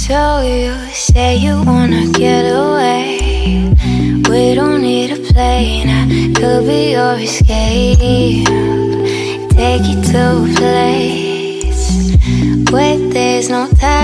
So you say you wanna get away. We don't need a plane, I could be your escape. Take you to a place where there's no time.